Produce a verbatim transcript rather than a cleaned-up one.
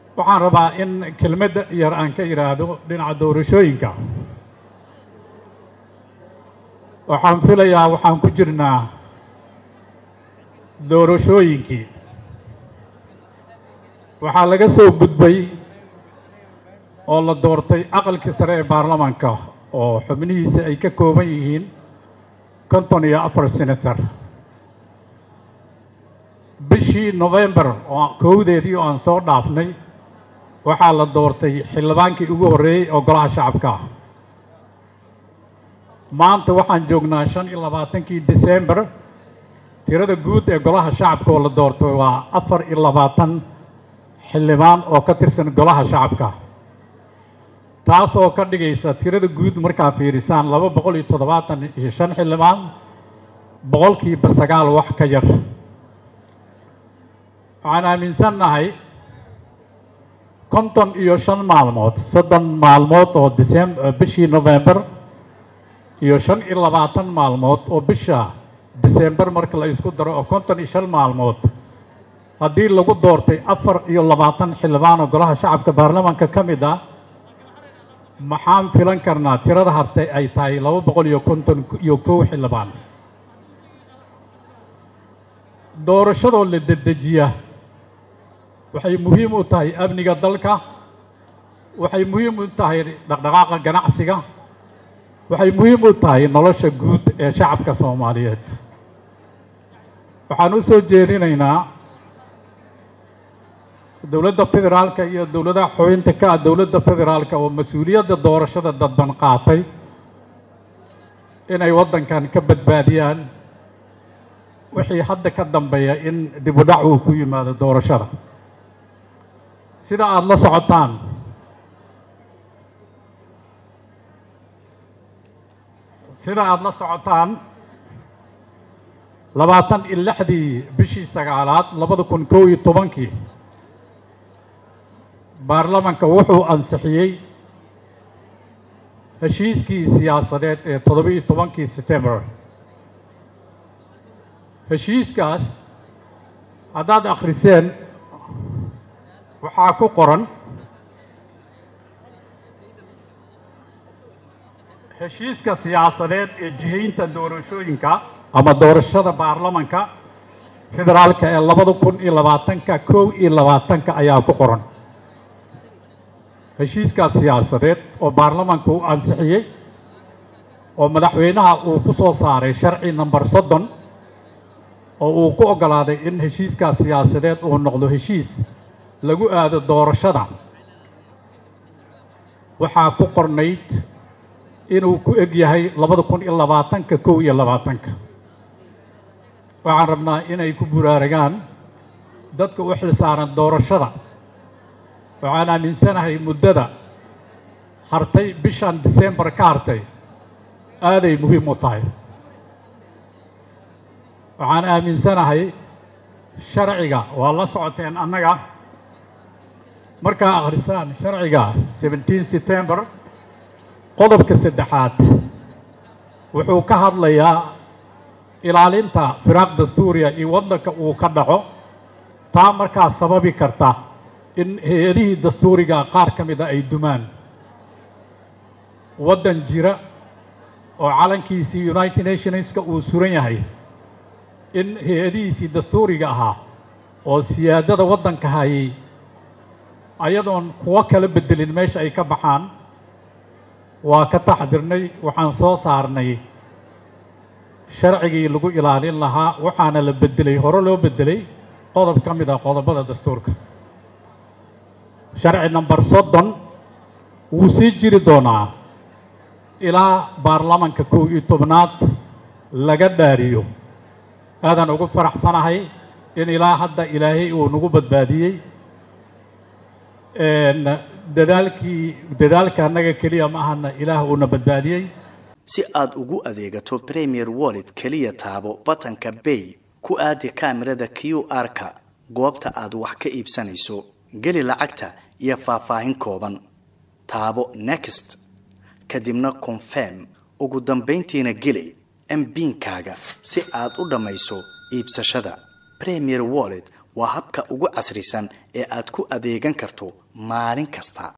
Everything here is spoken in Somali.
waxaan rabaa in kelmad yar aan ka iraado dhinaca doorashooyinka. waxaan filayaa waxaan ku jirnaa doorashooyinkii. waxaa laga soo gudbay oo la doortay aqalkii sare ee baarlamaanka oo xubnihiisa ay ka kooban yihiin konton iyo afar senator. bishii November oo kowdeedii oo aan soo dhaafnay waxaa la doortay xildhibaankii ugu horreeyay oo golaha shacabka. maanta waxaan joognaa shan iyo labaatankii December. tirada guud ee golaha shacabka oo la doortay waa afar iyo labaatan xildhibaan oo ka tirsan golaha shacabka, taas oo ka dhigaysa tirada guud markaa fiirisaan laba boqol iyo toddobaatan iyo shan xildhibaan, boqolkiiba sagaal wax ka yar. waxaan aaminsannahay konton iyo shan maalmood soddon maalmood oo December bishii November iyo shan iyo labaatan maalmood oo bisha December marka la isku daro oo konton iyo shan maalmood haddii lagu doortay afar iyo labaatan xildhibaan oo golaha shacabka baarlamaanka ka mid ah, maxaan filan karnaa tirada hartay ay tahay laba boqol iyo konton iyo kow xildhibaan. doorashadoo la dedejiya waxay muhiim u tahay amniga dalka, waxay muhiim u tahay dhaqdhaqaaqa ganacsiga, waxay muhiim u tahay nolosha guud ee shacabka Soomaaliyeed. waxaan u soo jeedinaynaa dowladda federaalka iyo dowladaha xubinta ka ah dowladda federaalka oo mas'uuliyadda doorashada dadban qaatay inay waddankan ka badbaadiyaan wixii hadda ka dambeeya in dib u dhac uu ku yimaado doorashada. sida aad la socotaan sida aad la socotaan labaatan iyo lixdii bishii sagaalaad labada kun kow iyo tobankii baarlamaanka wuxuu ansixiyey heshiiskii siyaasadeed ee toddoba iyo tobankii September. heshiiskaas haddaad akhriseen waxaa ku qoran heshiiska siyaasadeed ee jihaynta doorashooyinka ama doorashada baarlamaanka federaalka ee labada kun iyo labaatanka kow iyo labaatanka ayaa ku qoran. heshiiskaas siyaasadeed oo baarlamaanku uu ansixiyey oo madaxweynaha uu ku soo saaray sharci number soddon oo uu ku oggolaaday in heshiiskaas siyaasadeed uu noqdo heshiis lagu aado doorashada, waxaa ku qornayd inuu ku eg yahay labada kun iyo labaatanka kow iyo labaatanka. waxaan rabnaa inay ku buraaragaan dadka u xilsaaran doorashada. waxaan aaminsanahay muddada hartay bishan December ka hartay aaday muhiim u tahay. waxaan aaminsanahay sharciga waa la socoteen annaga markaa akhrisaan sharciga seventeen September qodobka saddexaad wuxuu ka hadlayaa ilaalinta firaaq dastuuriya iyo waddanka uu ka dhaco, taa markaa sababi karta in hay'adihii dastuuriga qaar ka mid a ay dumaan. waddan jira oo calankiisii United Nationska uu suran yahay in hay'adihiisii dastuuriga ahaa oo siyaadada waddanka hayay ayadoon kuwa kala bedelin meesha ay ka baxaan, waa ka taxdirnay. waxaan soo saarnay sharcigii lagu ilaalin lahaa, waxaana la bedelay hore loo bedelay qodob ka mid ah qodobada dastuurka. sharci number soddon wuu sii jiri doonaa ilaa baarlamaanka kow iyo tobnaad laga dhaariyo. aadaan ugu faraxsanahay in ilaa hadda ilaahay uu nagu badbaadiyey. dadaalkii dadaalka annaga keliya ma ahana, ilaah uuna badbaadiyey. si aad ugu adeegato Premier Wallet kaliya taabo batanka Pay, ku aadi kaamirada Q R-ka goobta aad wax ka iibsanayso, geli lacagta iyo faahfaahin kooban, taabo Next, kadibna Confirm. ugu dambeyntiina geli M-PIN-kaaga si aad u dhamayso iibsashada. Premier Wallet waa habka ugu casrisan ee aad ku adeegan karto maalin kasta.